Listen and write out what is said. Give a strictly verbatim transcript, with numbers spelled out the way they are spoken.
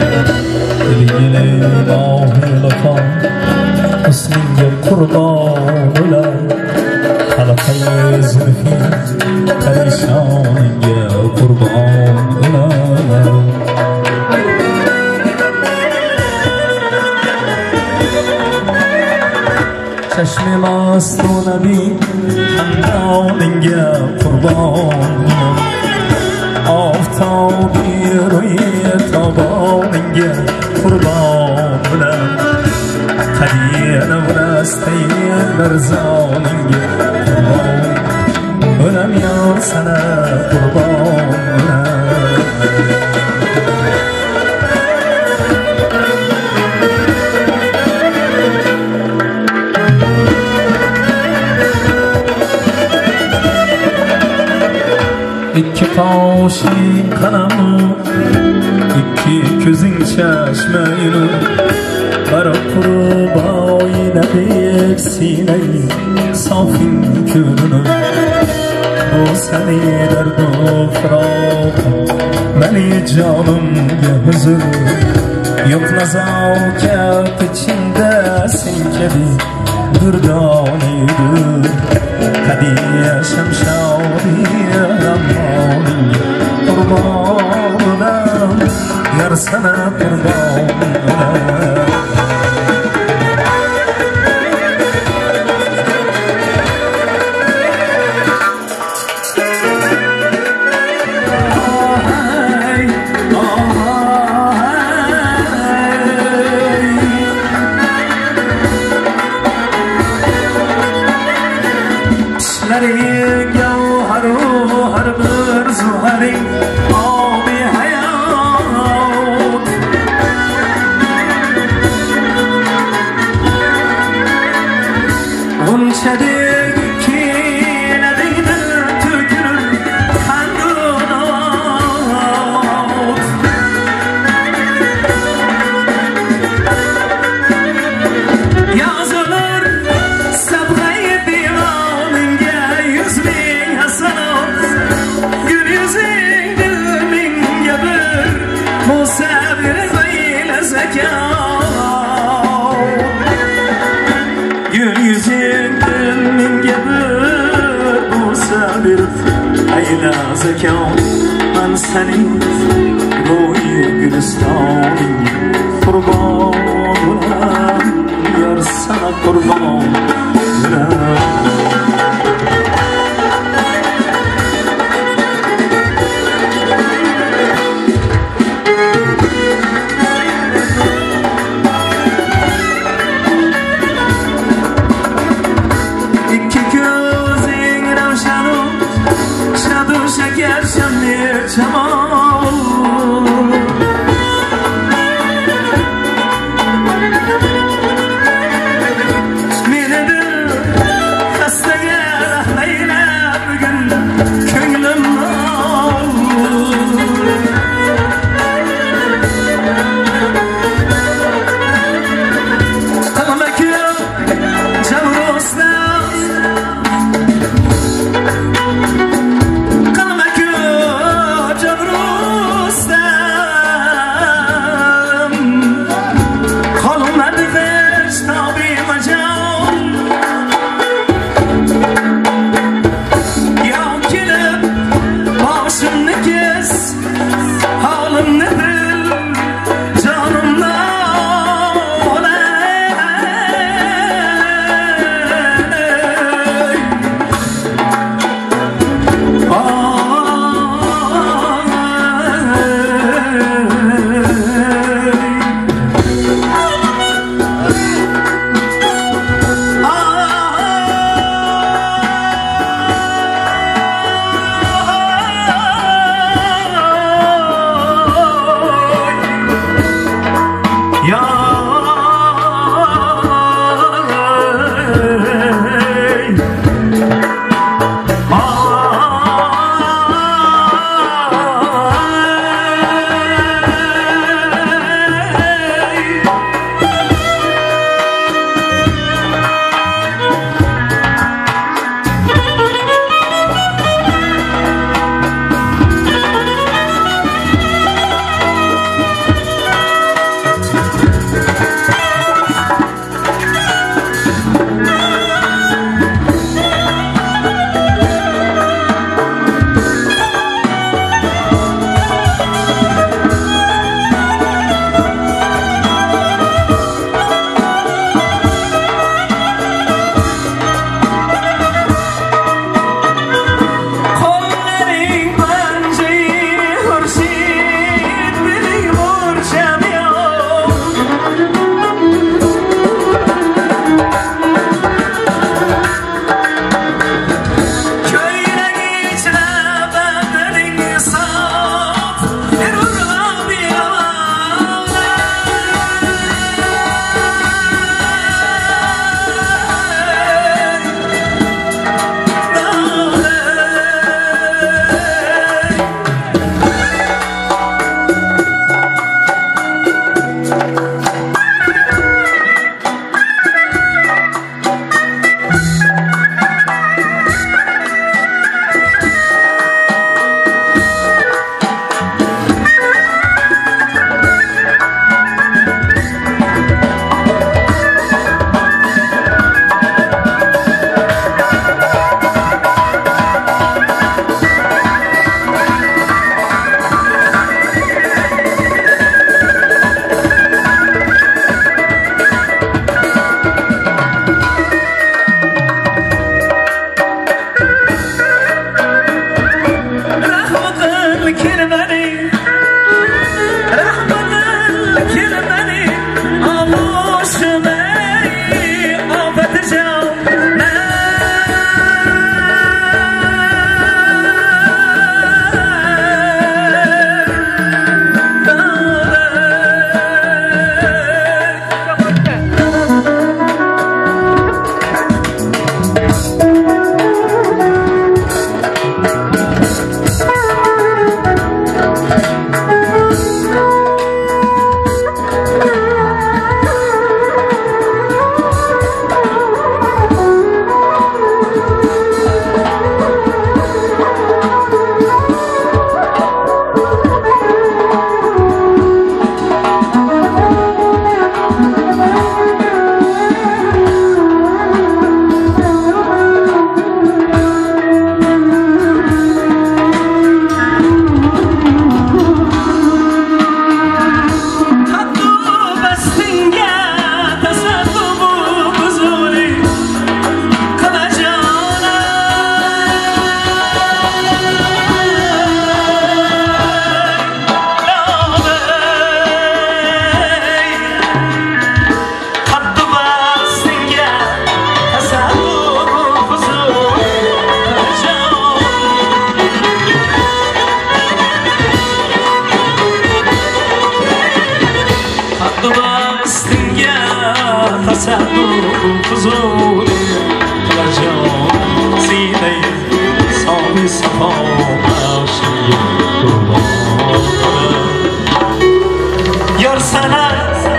Dili mahi lafan Husninge kurban olar Halakay zülfü Perişange kurban olar چشم مست و نبی خنداننگه قربان آفتابی روی تاباننگه قربان قدیر نورستی برزاننگه قربان اونم یا سنه قربان İki kaşın kanamı, iki gözün çeşmeyle Kara kurbağa yine bir sineyi safin külünü O seni derdu fırak, beni canım gözür Yok nezaket içindesin kedi dürdanıydı Kadiye şemşadiye amanı kurbanına Yar sana kurbanına Lerin gavharu har bir zuharin abi hayat Gunçadek ki nedeydir tükürür kandunat Yazılır sabrayı divanınge Gül yüzünden min geber bu sabir ayla zekan Ben senin boyu gülistanın kurbanına Yar sana kurbanına Mine تصدق فزوده جان سینه صاحب صفا بخشی قربان یار سنت